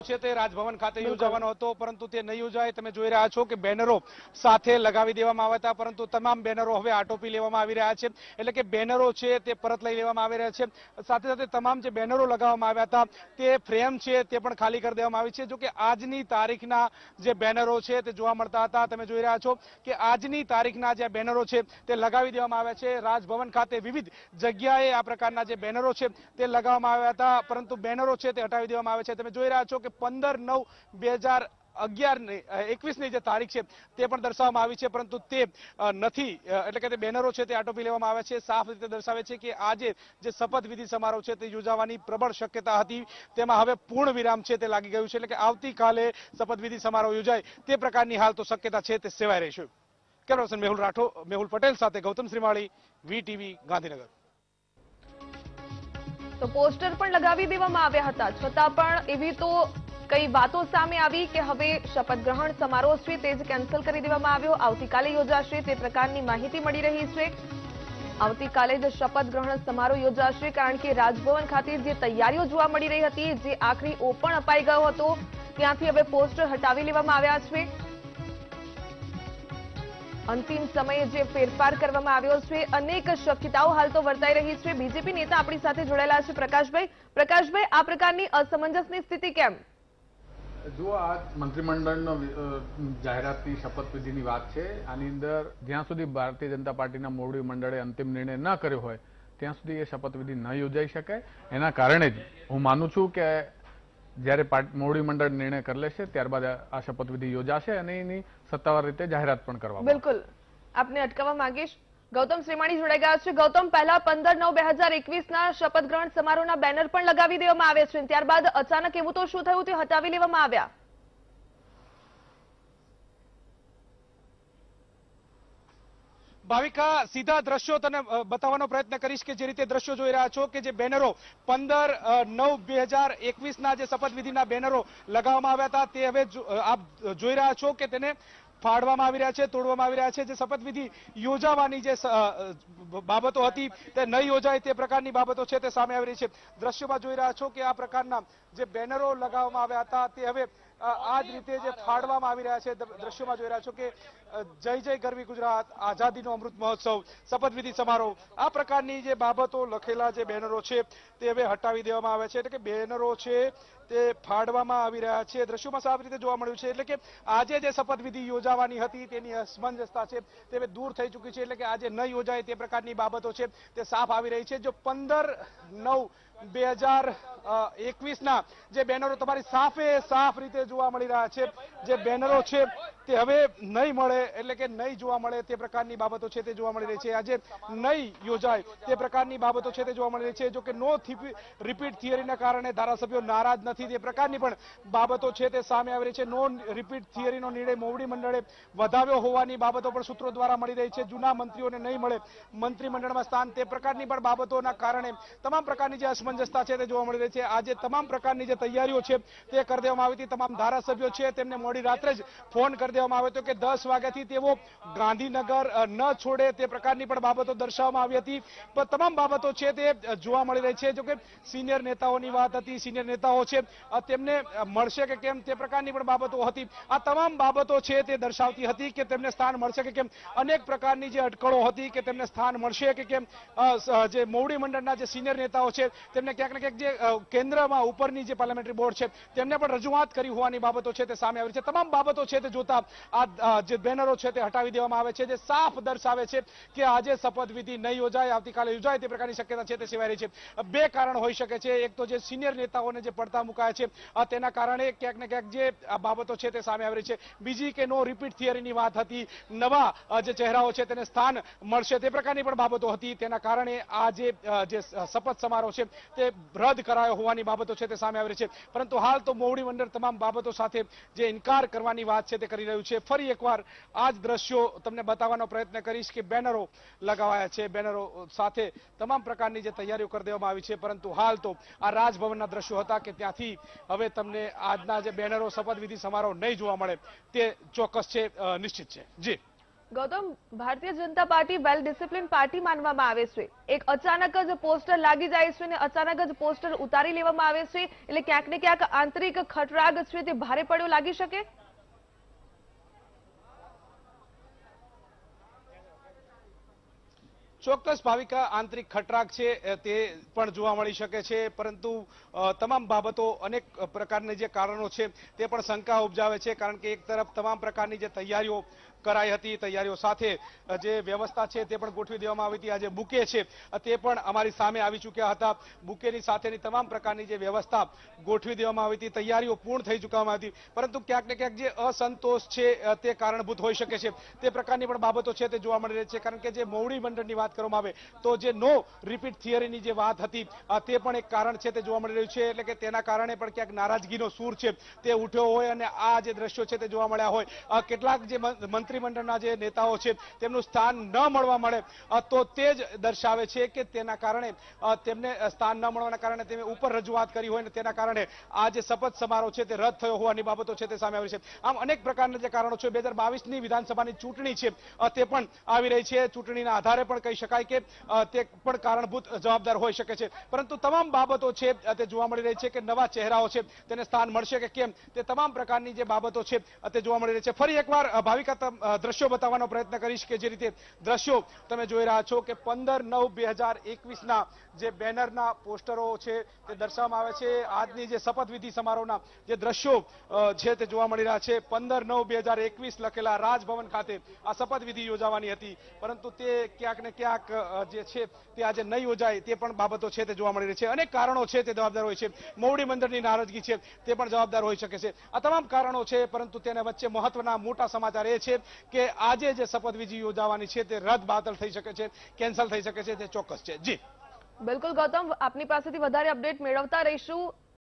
છે તે રાજભવન ખાતે યોજાવાનો હતો, પરંતુ તે નહીં યોજાય. તમે જોઈ રહ્યા છો કે બેનરો સાથે લગાવી દેવામાં આવ્યા હતા, પરંતુ તમામ બેનરો હવે આટોપી લેવામાં આવી રહ્યા છે. એટલે કે બેનરો છે તે પરત લઈ લેવામાં આવી રહ્યા છે. સાથે સાથે તમામ જે બેનરો લગાવવામાં આવ્યા હતા તે ફ્રેમ છે તે પણ ખાલી કરી દેવામાં આવી છે. જો કે આજની તારીખના જે બેનરો છે તે જોવા મળતા હતા. તમે જોઈ રહ્યા છો કે આજની તારીખના જે બેનરો છે તે લગાવી દેવામાં આવ્યા છે. રાજભવન ખાતે વિવિધ જગ્યાએ આ પ્રકારના જે બેનરો છે તે લગાવવામાં આવ્યા હતા, પરંતુ બેનરો છે તે હટાવી દેવામાં આવે છે. તમે જોઈ રહ્યા છો કે 15/9/2021ની જે તારીખ છે તે પણ દર્શાવવામાં આવી છે, પરંતુ તે નથી. એટલે કે તે બેનરો છે તે આટોપી લેવામાં આવ્યા છે. સાફ રીતે દર્શાવે છે કે આજે જે શપથવિધિ સમારોહ છે તે યોજાવાની પ્રબળ શક્યતા હતી, તેમાં હવે પૂર્ણ વિરામ છે તે લાગી ગયું છે. એટલે કે આવતીકાલે શપથવિધિ સમારોહ યોજાય તે પ્રકારની હાલ તો શક્યતા છે તે સેવાઈ રહી છે. કેમેરા પર્સન મેહુલ પટેલ સાથે ગૌતમ શ્રીમાળી, VTV, ગાંધીનગર. તો પોસ્ટર પણ લગાવી દેવામાં આવ્યા હતા, છતાં પણ એવી તો કઈ વાતો સામે આવી કે હવે શપથ ગ્રહણ સમારોહ છે તે જ કેન્સલ કરી દેવામાં આવ્યો. આવતીકાલે યોજાશે તે પ્રકારની માહિતી મળી રહી છે. આવતીકાલે જ શપથ ગ્રહણ સમારોહ યોજાશે, કારણ કે રાજભવન ખાતે જે તૈયારીઓ જોવા મળી રહી હતી, જે આખરી ઓપણ અપાઈ ગયો હતો, ત્યાંથી હવે પોસ્ટર હટાવી લેવામાં આવ્યા છે. અંતિમ સમયે જે ફેરફાર કરવામાં આવ્યો છે, અનેક શક્યતાઓ હાલ તો વર્તાઈ રહી છે. બીજેપી નેતા આપણી સાથે જોડાયેલા છે પ્રકાશભાઈ, આ પ્રકારની અસમંજસની સ્થિતિ કેમ? જો આ મંત્રીમંડળનો જાહેરાતની શપથવિધિની વાત છે, આની અંદર જ્યાં સુધી ભારતીય જનતા પાર્ટીના મોવડી મંડળે અંતિમ નિર્ણય ન કર્યો હોય ત્યાં સુધી એ શપથવિધિ ન યોજાઈ શકે. એના કારણે જ હું માનું છું કે જ્યારે મોવડી મંડળ નિર્ણય કરી લેશે ત્યારબાદ આ શપથવિધિ યોજાશે અને એની સત્તાવાર રીતે જાહેરાત પણ કરવામાં. બિલકુલ, આપને અટકાવવા માંગીશ. ગૌતમ શ્રીમાળી જોડાઈ ગયા છે. ગૌતમ, પહેલા 15/9/2021ના શપથ ગ્રહણ સમારોહના બેનર પણ લગાવી દેવામાં આવે છે, ત્યારબાદ અચાનક એવું તો શું થયું તે હટાવી લેવામાં આવ્યા? ભાવિકા, સીધા દ્રશ્યો તને બતાવવાનો પ્રયત્ન કરીશ કે જે રીતે દ્રશ્યો જોઈ રહ્યા છો કે જે બેનરો 15/9/2021ના જે શપથવિધિના બેનરો લગાવવામાં આવ્યા હતા તે હવે આપ જોઈ રહ્યા છો કે તેને ફાડવામાં આવી રહ્યા છે, તોડવામાં આવી રહ્યા છે. જે શપથવિધિ યોજાવાની જે બાબતો હતી તે નહીં યોજાય તે પ્રકારની બાબતો છે તે સામે આવી રહી છે. દ્રશ્યોમાં જોઈ રહ્યા છો કે આ પ્રકારના જે બેનરો લગાવવામાં આવ્યા હતા તે હવે આ જ રીતે જે ફાડવામાં આવી રહ્યા છે. દ્રશ્યોમાં જોઈ રહ્યા છો કે જય જય ગરવી ગુજરાત, આઝાદીનો અમૃત મહોત્સવ, શપથવિધિ સમારોહ, આ પ્રકારની જે બાબતો લખેલા જે બેનરો છે તે હવે હટાવી દેવામાં આવે છે. એટલે કે બેનરો છે તે ફાડવામાં આવી રહ્યા છે. દ્રશ્યોમાં સાફ રીતે જોવા મળ્યું છે. એટલે કે આજે જે શપથવિધિ યોજાવાની હતી તેની અસમંજસતા છે તે હવે દૂર થઈ ચૂકી છે. એટલે કે આજે ન યોજાય તે પ્રકારની બાબતો છે તે સાફ આવી રહી છે. જો 15/9/2021ના જે બેનરો તમારી સાફ રીતે જોવા મળી રહ્યા છે, જે બેનરો છે તે હવે નહીં મળે, એટલે કે નહીં જોવા મળે તે પ્રકારની બાબતો છે તે જોવા મળી રહી છે. આજે નહીં યોજાય તે પ્રકારની બાબતો છે તે જોવા મળી રહી છે. જો કે નો રિપીટ થિયરીના કારણે ધારાસભ્યો નારાજ નથી તે પ્રકારની પણ બાબતો છે તે સામે આવી રહી છે. નો રિપીટ થિયરીનો નિર્ણય મોવડી મંડળે વધાવ્યો હોવાની બાબતો પણ સૂત્રો દ્વારા મળી રહી છે. જૂના મંત્રીઓને નહીં મળે મંત્રીમંડળમાં સ્થાન, તે પ્રકારની પણ બાબતોના કારણે તમામ પ્રકારની જે અસમંજસતા છે તે જોવા મળી રહી છે. આજે તમામ પ્રકારની જે તૈયારીઓ છે તે કરી દેવામાં આવી હતી. તમામ ધારાસભ્યો છે તેમને મોડી રાત્રે જ ફોન કરી દેવામાં આવ્યો હતો કે 10 વાગ્યાથી તેઓ ગાંધીનગર ન છોડે તે પ્રકારની પણ બાબતો દર્શાવવામાં આવી હતી. પણ તમામ બાબતો છે તે જોવા મળી રહી છે. જોકે સિનિયર નેતાઓની વાત હતી, સિનિયર નેતાઓ છે તેમને મળશે કે કેમ તે પ્રકારની પણ બાબતો હતી. આ તમામ બાબતો છે તે દર્શાવતી હતી કે તેમને સ્થાન મળશે કે કેમ. અનેક પ્રકારની જે અટકળો હતી કે તેમને સ્થાન મળશે કે કેમ. જે મોવડી મંડળના જે સિનિયર નેતાઓ છે તેમને ક્યાંક ને ક્યાંક જે કેન્દ્રમાં ઉપરની જે પાર્લામેન્ટરી બોર્ડ છે તેમને પણ રજૂઆત કરી હોવાની બાબતો છે તે સામે આવી છે. તમામ બાબતો છે તે જોતા આ જે બેનરો છે તે હટાવી દેવામાં આવે છે, જે સાફ દર્શાવે છે કે આજે શપથવિધિ નહીં યોજાય, આવતીકાલે યોજાય તે પ્રકારની શક્યતા છે તે સેવાઈ રહી છે. બે કારણ હોઈ શકે છે. એક તો જે સિનિયર નેતાઓને જે પડતા મુકાયા છે તેના કારણે ક્યાંક ને ક્યાંક જે બાબતો છે તે સામે આવી રહી છે. બીજી કે નો રિપીટ થિયરીની વાત હતી, નવા જે ચહેરાઓ છે તેને સ્થાન મળશે તે પ્રકારની પણ બાબતો હતી. તેના કારણે આ જે શપથ સમારોહ છે તે રદ કરાયો હોવાની બાબતો છે તે સામે આવી રહી છે. પરંતુ હાલ તો મોવડી મંડળ તમામ બાબતો સાથે જે ઇનકાર કરવાની વાત છે તે કરી રહ્યું છે. ફરી એકવાર આ જ દ્રશ્યો તમને બતાવવાનો પ્રયત્ન કરીશ કે બેનરો લગાવાયા છે, બેનરો સાથે તમામ પ્રકારની જે તૈયારીઓ કરી દેવામાં આવી છે. પરંતુ હાલ તો આ રાજભવનના દ્રશ્યો હતા કે ત્યાંથી હવે તમને આજના જે બેનરો શપથવિધિ સમારોહ નહીં જોવા મળે તે ચોક્કસ છે, નિશ્ચિત છે. G Gautam, Bharatiya Janata party well discipline party માનવામાં આવે છે. એક અચાનક જ પોસ્ટર લાગી જાય છે અને અચાનક જ પોસ્ટર ઉતારી લેવામાં આવે છે, એટલે ક્યાંક ને ક્યાંક આંતરિક ખટરાગ છે તે ભારે પડ્યો લાગી શકે. ચોક્કસ ભાવિકા, આંતરિક ખટરાગ છે તે પણ જોવા મળી શકે છે, પરંતુ તમામ બાબતો અનેક પ્રકારની જે કારણો છે તે પણ શંકા ઉપજાવે છે. કારણ કે એક તરફ તમામ પ્રકારની જે તૈયારીઓ કરાઈ હતી, તૈયારીઓ સાથે જે વ્યવસ્થા છે તે પણ ગોઠવી દેવામાં આવી હતી. આજે બુકે છે તે પણ અમારી સામે આવી ચૂક્યા હતા. બુકેની સાથેની તમામ પ્રકારની જે વ્યવસ્થા ગોઠવી દેવામાં આવી હતી, તૈયારીઓ પૂર્ણ થઈ ચૂકવામાં હતી, પરંતુ ક્યાંક ને ક્યાંક જે અસંતોષ છે તે કારણભૂત હોઈ શકે છે. તે પ્રકારની પણ બાબતો છે તે જોવા મળી રહી છે. કારણ કે જે મોવડી મંડળની વાત કરવામાં આવે તો જે નો રિપીટ થિયરીની જે વાત હતી તે પણ એક કારણ છે તે જોવા મળી રહ્યું છે. એટલે કે તેના કારણે પણ ક્યાંક નારાજગીનો સૂર છે તે ઉઠ્યો હોય અને આ જે દ્રશ્યો છે તે જોવા મળ્યા હોય. કેટલાક જે મંત્રીમંડળના જે નેતાઓ છે તેમનું સ્થાન ન મળવા મળે તો તે જ દર્શાવે છે કે તેના કારણે તેમને સ્થાન ન મળવાના કારણે તેમને ઉપર રજૂઆત કરી હોય ને તેના કારણે આ જે શપથ સમારોહ છે તે રદ થયો હોવાની બાબતો છે તે સામે આવી છે. આમ અનેક પ્રકારના જે કારણો છે, 2022ની વિધાનસભાની ચૂંટણી છે તે પણ આવી રહી છે. ચૂંટણીના આધારે પણ કહી શકાય કે તે પણ કારણભૂત જવાબદાર હોઈ શકે છે. પરંતુ તમામ બાબતો છે તે જોવા મળી રહી છે કે નવા ચહેરાઓ છે તેને સ્થાન મળશે કે કેમ, તે તમામ પ્રકારની જે બાબતો છે તે જોવા મળી રહી છે. ફરી એકવાર ભાવિકા દ્રશ્યો બતાવવાનો પ્રયત્ન કરીશ કે જે રીતે દ્રશ્યો તમે જોઈ રહ્યા છો કે 15/9/2021ના જે બેનરના પોસ્ટરો છે તે દર્શાવવામાં આવે છે. આજની જે શપથવિધિ સમારોહના જે દ્રશ્યો છે તે જોવા મળી રહ્યા છે. 15/9/2021 લખેલા રાજભવન ખાતે આ શપથવિધિ યોજાવાની હતી, પરંતુ તે ક્યાંક ને ક્યાંક જે છે તે આજે નહીં યોજાય તે પણ બાબતો છે તે જોવા મળી રહી છે. અનેક કારણો છે તે જવાબદાર હોય છે. મોવડી મંડળની નારાજગી છે તે પણ જવાબદાર હોઈ શકે છે. આ તમામ કારણો છે, પરંતુ તેના વચ્ચે મહત્વના મોટા સમાચાર એ છે કે આજે જે શપથવિધિ યોજાવાની છે તે રદ બાતલ થઈ શકે છે, કેન્સલ થઈ શકે છે, તે ચોક્કસ છે. જી બિલકુલ ગૌતમ, આપની પાસેથી વધારે અપડેટ મેળવતા રહીશું.